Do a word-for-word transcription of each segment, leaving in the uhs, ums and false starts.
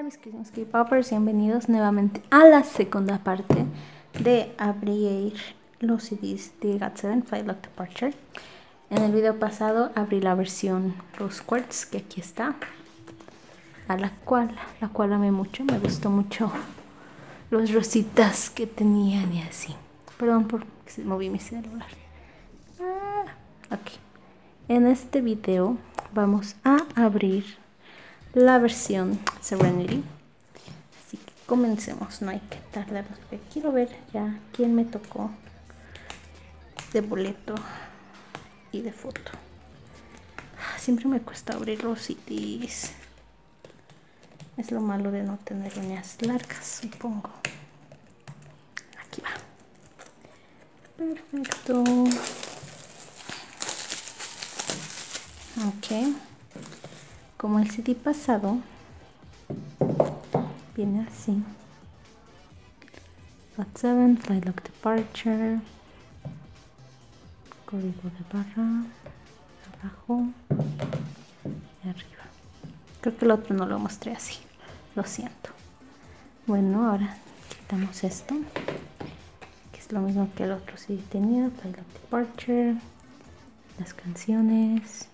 mis queridos K-Poppers, bienvenidos nuevamente a la segunda parte de abrir los C Ds de got seven Flight Log Departure. En el video pasado abrí la versión Rose Quartz, que aquí está, a la cual, la cual amé mucho, me gustó mucho los rositas que tenían y así. Perdón por que se moví mi celular. Ah, ok. En este video vamos a abrir la versión Serenity, así que comencemos, no hay que tardar, porque quiero ver ya quién me tocó de boleto y de foto. Siempre me cuesta abrir los C Ds, es lo malo de no tener uñas largas, supongo. Aquí va, perfecto. Ok, como el C D pasado viene así: got seven Flight Log Departure, código de barra abajo y arriba. Creo que el otro no lo mostré así, lo siento. Bueno, ahora quitamos esto, que es lo mismo que el otro sí tenía. Flight Log Departure, las canciones.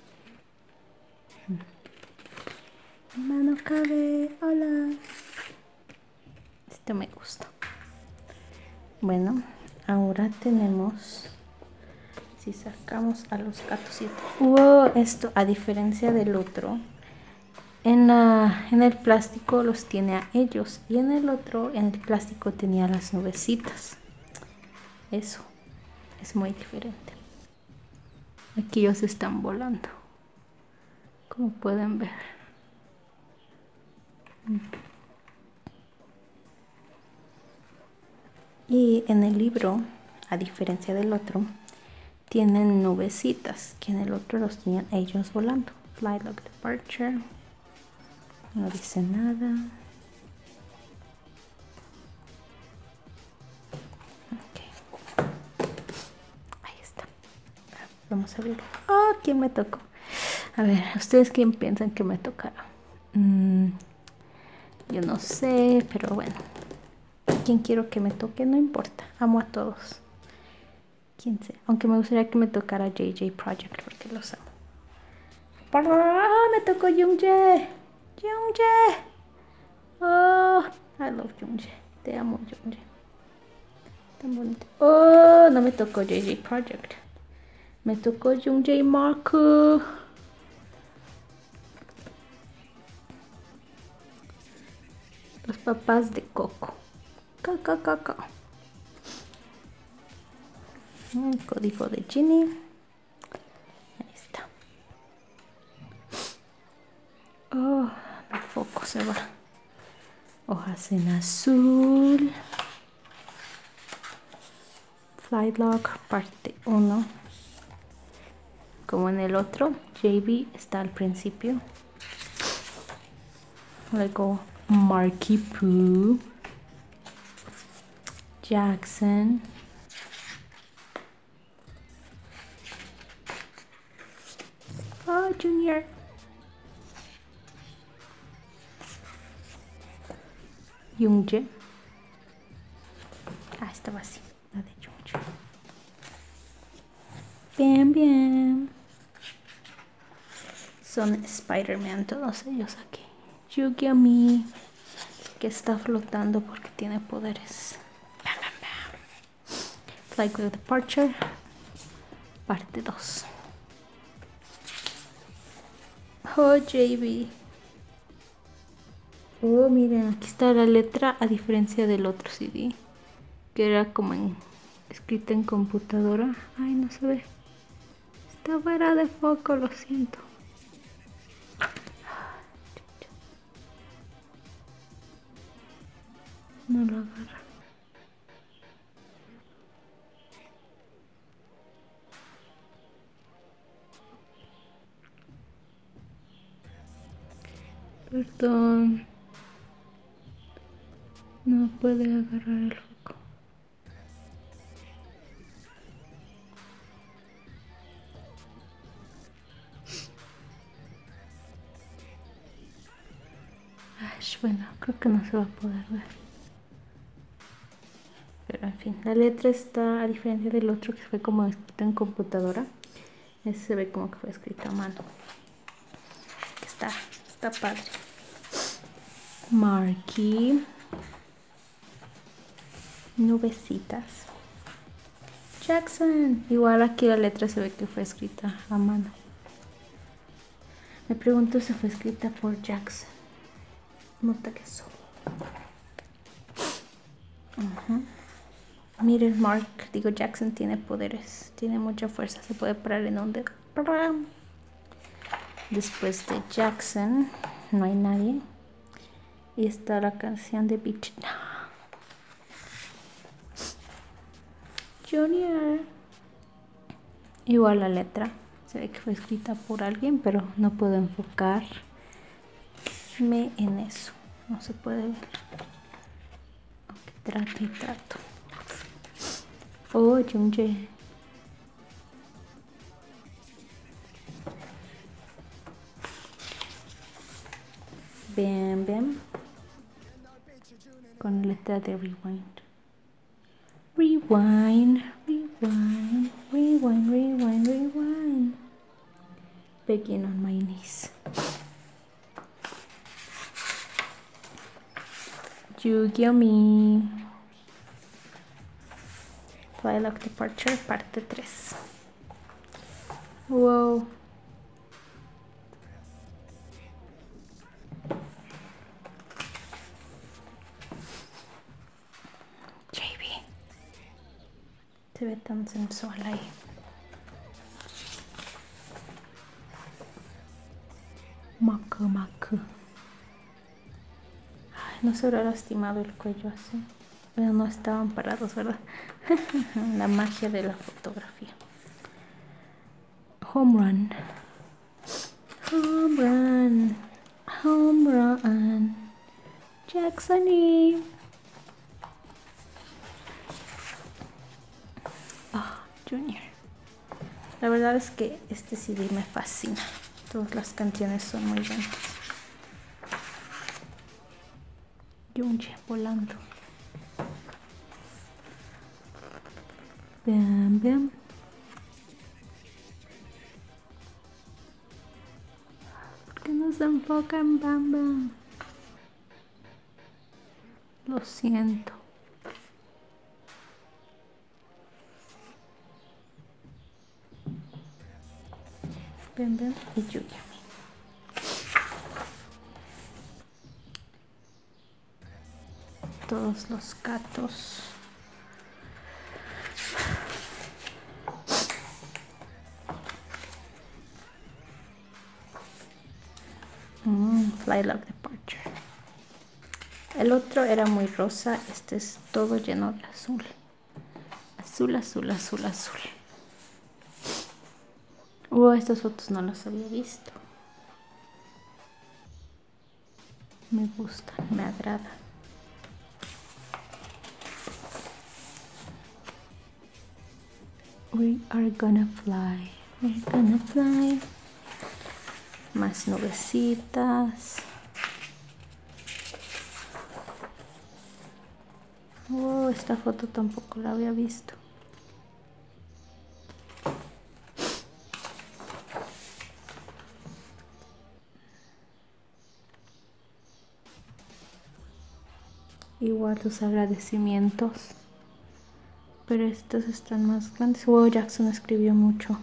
Mano cabe, hola. Este me gusta. Bueno, ahora tenemos, si sacamos a los gatos siete. Wow, esto a diferencia del otro, en, la, en el plástico los tiene a ellos, y en el otro, en el plástico tenía las nubecitas. Eso es muy diferente. Aquí ellos están volando, como pueden ver. Y en el libro, a diferencia del otro, tienen nubecitas, que en el otro los tenían ellos volando. Flight Log Departure, no dice nada. Okay. Ahí está. Vamos a abrirlo. Oh, ¿quién me tocó? A ver, ¿ustedes quién piensan que me tocará? Mm, yo no sé, pero bueno. ¿Quién quiero que me toque? No importa, amo a todos. Quién sé, aunque me gustaría que me tocara J J Project porque los amo. ¡Ah! Me tocó Youngjae. Youngjae. Oh, I love Youngjae. Te amo, Youngjae. Tan bonito. Oh, no me tocó J J Project. Me tocó Youngjae Marco. Los papás de Coco. Coco, Coco. El código de Ginny. Ahí está. Oh, el foco se va. Hojas en azul. Flight Log parte uno. Como en el otro, J B está al principio. Luego Marky Poo, Jackson, oh, Junior, Youngjae. Ah, estaba así, la de Youngjae. Bien, bien. Son Spider-Man todos ellos aquí. Yugami, que está flotando porque tiene poderes. Flight Log Departure, parte dos. Oh, J B. Oh, miren, aquí está la letra, a diferencia del otro C D, que era como en, escrita en computadora. Ay, no se ve. Está fuera de foco, lo siento. No lo agarra. Perdón. No puede agarrar el foco. Bueno, creo que no se va a poder ver. Pero en fin, la letra está, a diferencia del otro que fue como escrito en computadora, ese se ve como que fue escrito a mano. Está, está padre. Marky. Nubecitas. Jackson. Igual aquí la letra se ve que fue escrita a mano. Me pregunto si fue escrita por Jackson. Nota que eso. Uh-huh. Miren, Mark, digo Jackson tiene poderes. Tiene mucha fuerza. Se puede parar en un dedo. Después de Jackson no hay nadie. Y está la canción de Beach. Junior. Igual la letra. Se ve que fue escrita por alguien, pero no puedo enfocarme en eso. No se puede ver. Aunque trato y trato. Oh, Jungjae. Bien, bien. Con letra de rewind. Rewind, rewind, rewind, rewind, rewind. Begging on my knees. Yu-Gi-Oh! Twilight Departure, parte tres. Wow. J B. Se ve tan sensual ahí. Maku, maku. Ay, no se habrá lastimado el cuello así. Pero no estaban parados, ¿verdad? La magia de la fotografía. Home run. Home run. Home run. Jackson y... Oh, Junior. La verdad es que este C D me fascina. Todas las canciones son muy buenas. Jungjae volando. Bien, bien. ¿Por qué no se enfocan, Bam Bam? Lo siento. Bien, bien. Y Yu-Gi-Oh! Todos los gatos. Mm, Twilight Departure. El otro era muy rosa, este es todo lleno de azul. Azul, azul, azul, azul. Oh, estas fotos no las había visto. Me gustan, me agradan. We are gonna fly, we're gonna fly. Más nubecitas. Oh, esta foto tampoco la había visto. Igual tus agradecimientos. Pero estos están más grandes. Wow, Jackson escribió mucho.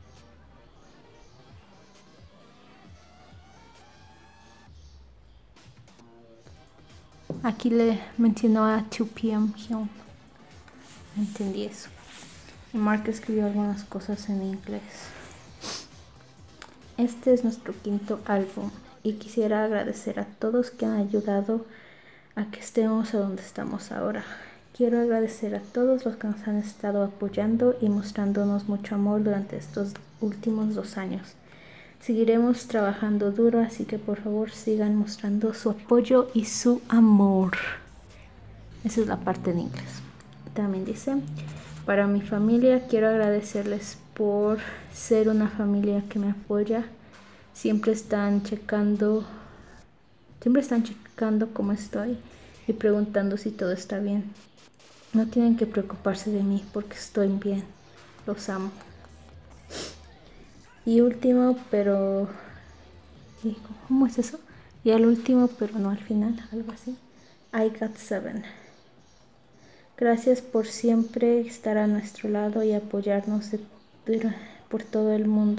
Aquí le mencionó a two P M Hyun. No entendí eso. Y Mark escribió algunas cosas en inglés. Este es nuestro quinto álbum y quisiera agradecer a todos que han ayudado a que estemos a donde estamos ahora. Quiero agradecer a todos los que nos han estado apoyando y mostrándonos mucho amor durante estos últimos dos años. Seguiremos trabajando duro, así que por favor sigan mostrando su apoyo y su amor. Esa es la parte en inglés. También dice, para mi familia quiero agradecerles por ser una familia que me apoya. Siempre están checando Siempre están checando cómo estoy y preguntando si todo está bien. No tienen que preocuparse de mí porque estoy bien. Los amo. Y último, pero... ¿Cómo es eso? Y al último, pero no al final, algo así. I got seven. Gracias por siempre estar a nuestro lado y apoyarnos de, de, por todo el mundo.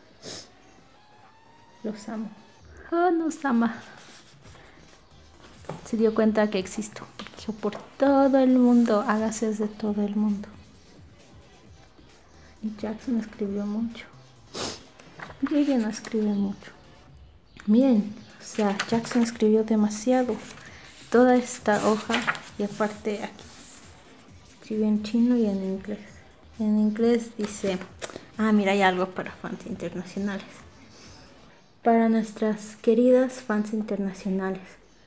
Los amo. Oh, nos ama. Se dio cuenta que existo. Yo por todo el mundo, hágase de todo el mundo. Y Jackson escribió mucho. Y ella no escribe mucho. Miren, o sea, Jackson escribió demasiado. Toda esta hoja y aparte aquí. Escribió en chino y en inglés. En inglés dice, ah, mira, hay algo para fans internacionales. Para nuestras queridas fans internacionales.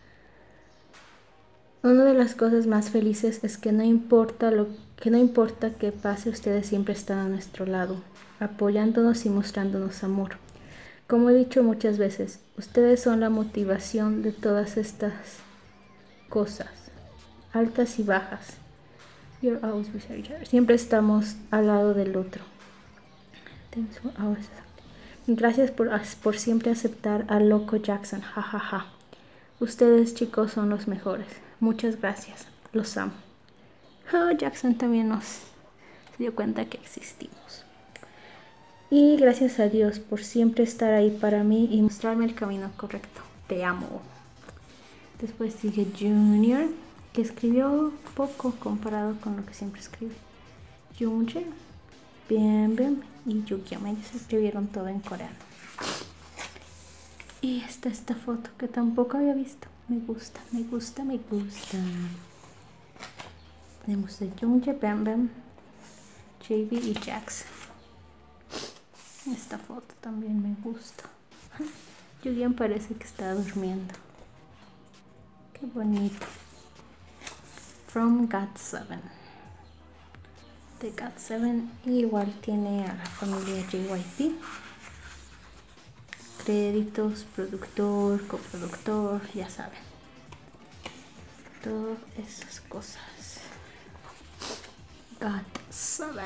Una de las cosas más felices es que no importa lo que no importa que pase, ustedes siempre están a nuestro lado, apoyándonos y mostrándonos amor. Como he dicho muchas veces, ustedes son la motivación de todas estas cosas, altas y bajas. You're always beside each other. Siempre estamos al lado del otro. Gracias por, por siempre aceptar al loco Jackson, jajaja. Ja, ja. Ustedes chicos son los mejores. Muchas gracias. Los amo. Oh, Jackson también nos se dio cuenta que existimos. Y gracias a Dios por siempre estar ahí para mí y mostrarme el camino correcto. Te amo. Después sigue Junior, que escribió poco comparado con lo que siempre escribe. Junior, bien, bien. Y Yukiama, ellos escribieron todo en coreano. Y está esta foto que tampoco había visto. Me gusta, me gusta, me gusta. Tenemos de Jungjae, Bam Bam, J B y Jax. Esta foto también me gusta. Yugian parece que está durmiendo. Qué bonito. From got seven. De got seven igual tiene a la familia J Y P. Créditos, productor, coproductor, ya saben. Todas esas cosas. got seven.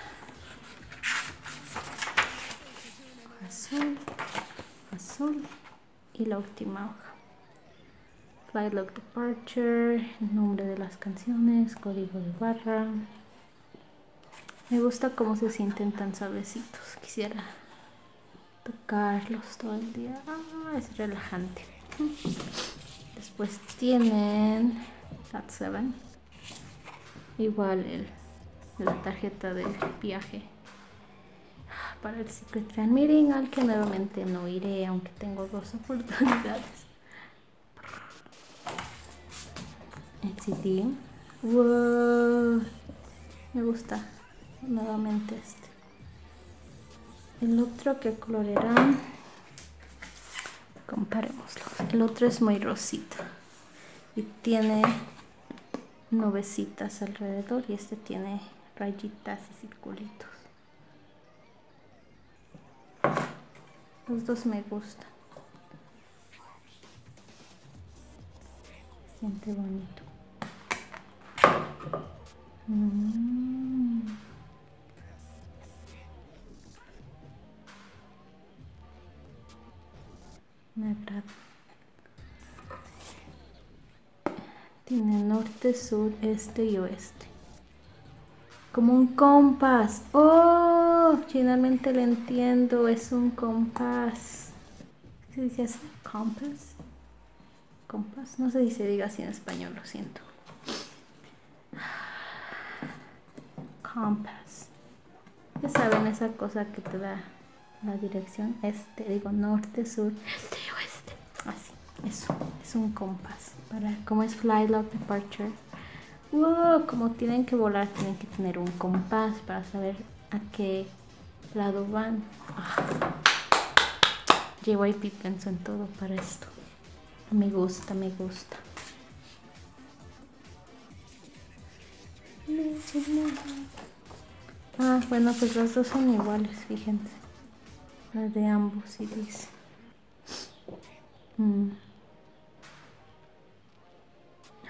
Azul, azul y la última hoja. Flylock Departure, nombre de las canciones, código de barra. Me gusta cómo se sienten tan suavecitos. Quisiera tocarlos todo el día. Ah, es relajante. Después tienen got seven. Igual el, la tarjeta del viaje para el Secret Fan Meeting, al que nuevamente no iré, aunque tengo dos oportunidades. N C T. Wow. Me gusta nuevamente este. El otro, ¿qué color era? Comparémoslo. El otro es muy rosita y tiene nubecitas alrededor, y este tiene rayitas y circulitos. Los dos me gustan. Se siente bonito. Mm. Me agrada. Tiene norte, sur, este y oeste. Como un compás. ¡Oh! Finalmente lo entiendo. Es un compás. ¿Se dice así? ¿Compás? ¿Compás? No sé si se diga así en español, lo siento. Compás. Ya saben, esa cosa que te da la dirección. Este, digo, norte, sur, este y oeste. Así, eso. Es un compás. Para, como es Flylock Departure. Wow, como tienen que volar, tienen que tener un compás para saber a qué lado van. Ah. J Y P pensó en todo para esto. Me gusta, me gusta. Ah, bueno, pues las dos son iguales, fíjense. Las de ambos, sí dice. Mm.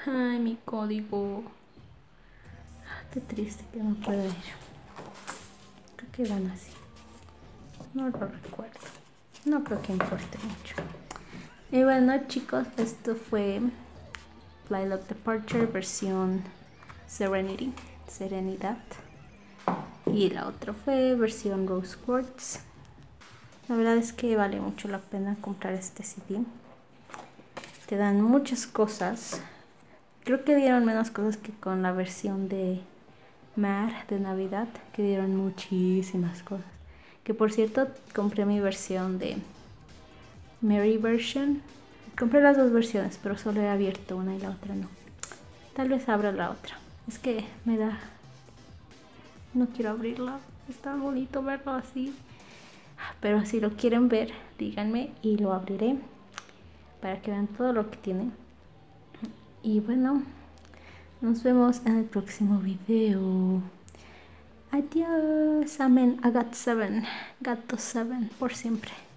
Ay, mi código. Qué triste que no pueda ir. Creo que van así. No lo recuerdo. No creo que importe mucho. Y bueno, chicos, esto fue Flylock Departure versión Serenity, Serenidad. Y la otra fue versión Rose Quartz. La verdad es que vale mucho la pena comprar este C D. Te dan muchas cosas. Creo que dieron menos cosas que con la versión de Mar de Navidad, que dieron muchísimas cosas. Que por cierto, compré mi versión de Merry version. Compré las dos versiones, pero solo he abierto una y la otra no. Tal vez abra la otra. Es que me da... No quiero abrirla. Está bonito verlo así. Pero si lo quieren ver, díganme y lo abriré para que vean todo lo que tiene. Y bueno, nos vemos en el próximo video. Adiós. Amén. A God seven. Gato seven por siempre.